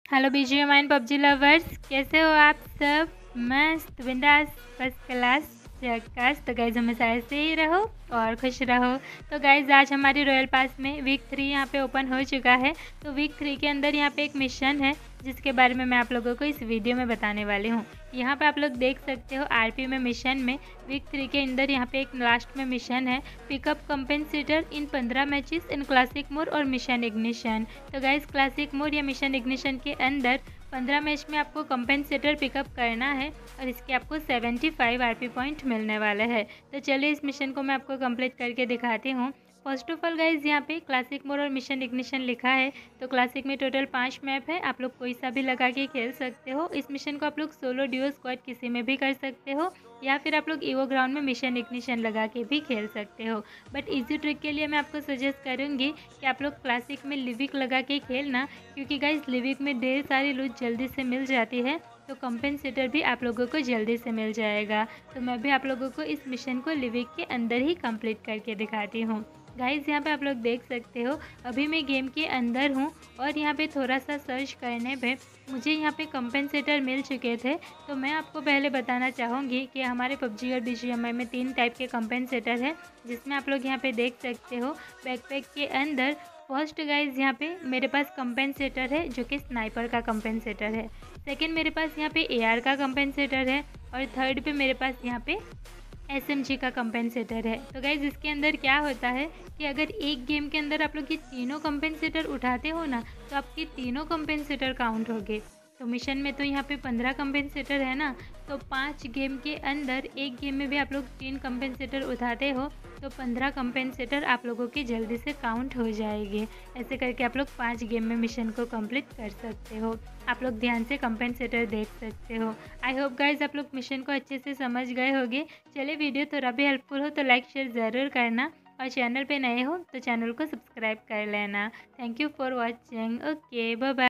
Hello BGM and PUBG lovers, कैसे हो आप सब? मस्त बिंदास फर्स्ट क्लास झक्कास। तो गाइज हमेशा ऐसे ही रहो और खुश रहो। तो गाइज आज हमारी रॉयल पास में वीक 3 यहाँ पे ओपन हो चुका है। तो वीक 3 के अंदर यहाँ पे एक मिशन है जिसके बारे में मैं आप लोगों को इस वीडियो में बताने वाली हूँ। यहाँ पे आप लोग देख सकते हो आरपी में मिशन में वीक 3 के अंदर यहाँ पे एक लास्ट में मिशन है, pickup compensator in 15 matches in classic mode और मिशन इग्निशन। तो गाइज क्लासिक मोड या मिशन इग्निशन के अंदर 15 मैच में आपको कंपेंसेटर पिकअप करना है और इसके आपको 75 आरपी पॉइंट मिलने वाला है। तो चलिए इस मिशन को मैं आपको कंप्लीट करके दिखाती हूँ। फर्स्ट ऑफ ऑल गाइज यहाँ पे क्लासिक मोड और मिशन इग्निशन लिखा है। तो क्लासिक में टोटल 5 मैप है, आप लोग कोई सा भी लगा के खेल सकते हो। इस मिशन को आप लोग सोलो ड्यूओ स्क्वाड किसी में भी कर सकते हो या फिर आप लोग ईवो ग्राउंड में मिशन इग्निशन लगा के भी खेल सकते हो। बट इजी ट्रिक के लिए मैं आपको सजेस्ट करूँगी कि आप लोग क्लासिक में लिविक लगा के खेलना, क्योंकि गाइज लिविक में ढेर सारी लूट जल्दी से मिल जाती है, तो कंपेंसेटर भी आप लोगों को जल्दी से मिल जाएगा। तो मैं भी आप लोगों को इस मिशन को लिविक के अंदर ही कंप्लीट करके दिखाती हूँ। गाइज यहाँ पे आप लोग देख सकते हो अभी मैं गेम के अंदर हूँ और यहाँ पे थोड़ा सा सर्च करने पे मुझे यहाँ पे कंपेंसेटर मिल चुके थे। तो मैं आपको पहले बताना चाहूँगी कि हमारे पबजी और बीजीएमआई में 3 टाइप के कंपेंसेटर हैं, जिसमें आप लोग यहाँ पे देख सकते हो बैकपैक के अंदर फर्स्ट गाइज यहाँ पे मेरे पास कंपेंसेटर है जो कि स्नाइपर का कंपेंसेटर है। सेकंड मेरे पास यहाँ पे एआर का कंपेंसेटर है और थर्ड पे मेरे पास यहाँ पे एसएमजी का कंपेंसेटर है। तो गाइज इसके अंदर क्या होता है कि अगर एक गेम के अंदर आप लोग ये तीनों कंपेंसेटर उठाते हो ना, तो आपके तीनों कंपेंसेटर काउंट होंगे। तो मिशन में तो यहाँ पे 15 कंपेंसेटर है ना, तो 5 गेम के अंदर एक गेम में भी आप लोग 3 कंपेंसेटर उठाते हो तो 15 कंपेंसेटर आप लोगों की जल्दी से काउंट हो जाएगी। ऐसे करके आप लोग 5 गेम में मिशन को कंप्लीट कर सकते हो। आप लोग ध्यान से कंपेंसेटर देख सकते हो। आई होप गाइज आप लोग मिशन को अच्छे से समझ गए होंगे। चलिए वीडियो थोड़ा भी हेल्पफुल हो तो लाइक शेयर ज़रूर करना और चैनल पे नए हो तो चैनल को सब्सक्राइब कर लेना। Thank you for watching. Okay bye bye.